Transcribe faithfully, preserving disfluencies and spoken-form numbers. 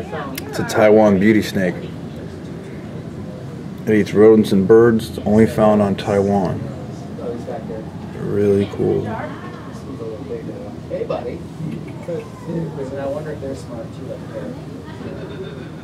It's a Taiwan beauty snake. It eats rodents and birds. It's only found on Taiwan. Really cool. Hey, buddy. I wonder if they're smart too up there.